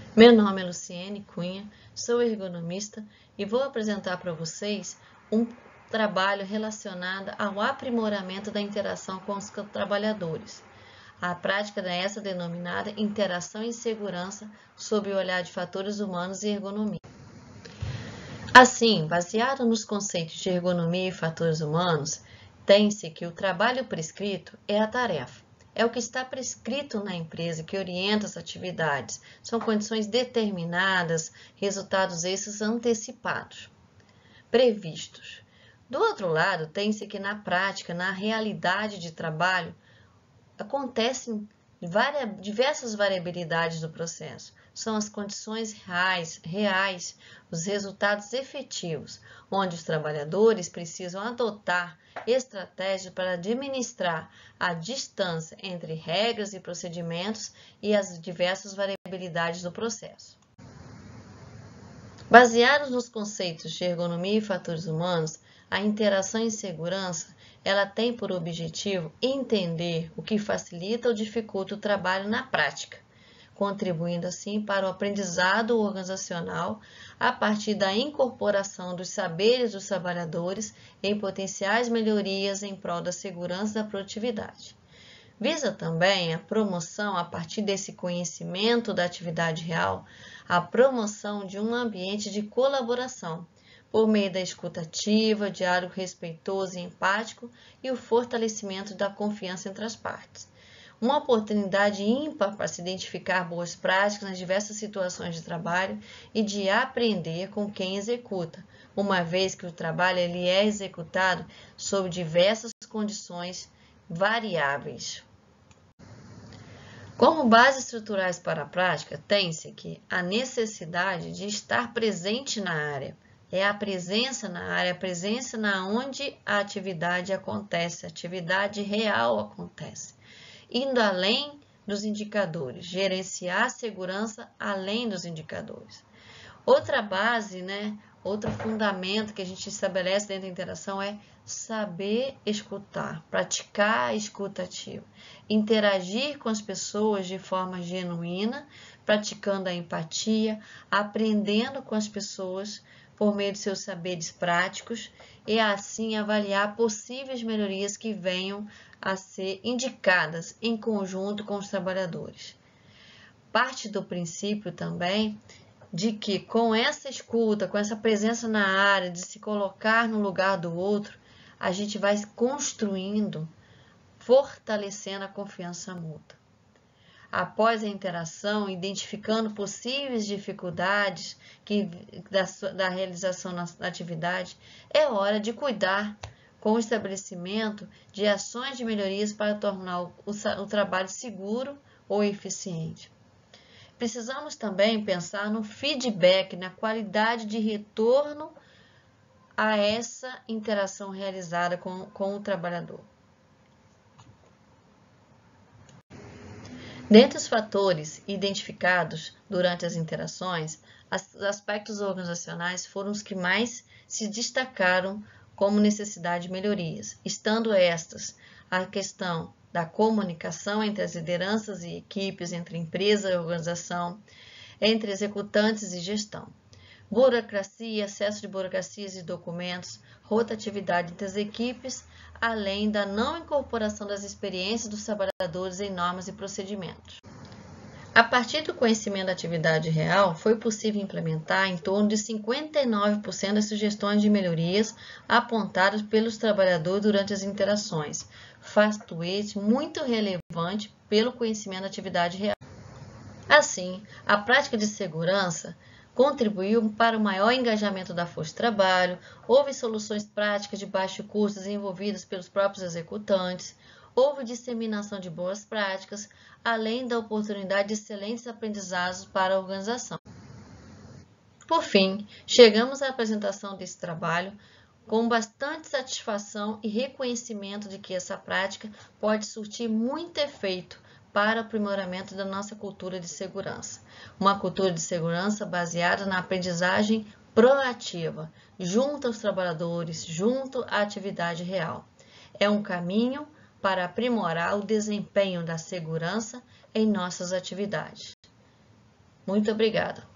Meu nome é Luciene Cunha, sou ergonomista e vou apresentar para vocês um trabalho relacionado ao aprimoramento da interação com os trabalhadores. A prática dessa denominada interação em segurança sob o olhar de fatores humanos e ergonomia. Assim, baseado nos conceitos de ergonomia e fatores humanos, tem-se que o trabalho prescrito é a tarefa. É o que está prescrito na empresa que orienta as atividades. São condições determinadas, resultados esses antecipados, previstos. Do outro lado, tem-se que na prática, na realidade de trabalho, acontecem diversas variabilidades do processo. São as condições reais, os resultados efetivos, onde os trabalhadores precisam adotar estratégias para administrar a distância entre regras e procedimentos e as diversas variabilidades do processo. Baseados nos conceitos de ergonomia e fatores humanos, a interação em segurança ela tem por objetivo entender o que facilita ou dificulta o trabalho na prática, contribuindo assim para o aprendizado organizacional a partir da incorporação dos saberes dos trabalhadores em potenciais melhorias em prol da segurança e da produtividade. Visa também a promoção, a partir desse conhecimento da atividade real, a promoção de um ambiente de colaboração, por meio da escuta ativa, diálogo respeitoso e empático e o fortalecimento da confiança entre as partes. Uma oportunidade ímpar para se identificar boas práticas nas diversas situações de trabalho e de aprender com quem executa, uma vez que o trabalho ele é executado sob diversas condições variáveis. Como bases estruturais para a prática, tem-se que a necessidade de estar presente na área. É a presença na área, a presença na onde a atividade acontece, a atividade real acontece. Indo além dos indicadores, gerenciar a segurança além dos indicadores. Outra base, outro fundamento que a gente estabelece dentro da interação é saber escutar, praticar a escuta ativa, interagir com as pessoas de forma genuína, praticando a empatia, aprendendo com as pessoas por meio de seus saberes práticos e assim avaliar possíveis melhorias que venham a ser indicadas em conjunto com os trabalhadores. Parte do princípio também de que com essa escuta, com essa presença na área, de se colocar no lugar do outro, a gente vai construindo, fortalecendo a confiança mútua. Após a interação, identificando possíveis dificuldades da realização na atividade, é hora de cuidar com o estabelecimento de ações de melhorias para tornar o trabalho seguro ou eficiente. Precisamos também pensar no feedback, na qualidade de retorno a essa interação realizada com o trabalhador. Dentre os fatores identificados durante as interações, os aspectos organizacionais foram os que mais se destacaram como necessidade de melhorias, estando estas a questão da comunicação entre as lideranças e equipes, entre empresa e organização, entre executantes e gestão. Burocracia, excesso de burocracias e documentos, rotatividade entre as equipes, além da não incorporação das experiências dos trabalhadores em normas e procedimentos. A partir do conhecimento da atividade real, foi possível implementar em torno de 59% das sugestões de melhorias apontadas pelos trabalhadores durante as interações, fato esse muito relevante pelo conhecimento da atividade real. Assim, a prática de segurança contribuiu para o maior engajamento da força de trabalho, houve soluções práticas de baixo custo desenvolvidas pelos próprios executantes, houve disseminação de boas práticas, além da oportunidade de excelentes aprendizados para a organização. Por fim, chegamos à apresentação desse trabalho com bastante satisfação e reconhecimento de que essa prática pode surtir muito efeito para o aprimoramento da nossa cultura de segurança. Uma cultura de segurança baseada na aprendizagem proativa, junto aos trabalhadores, junto à atividade real. É um caminho para aprimorar o desempenho da segurança em nossas atividades. Muito obrigada!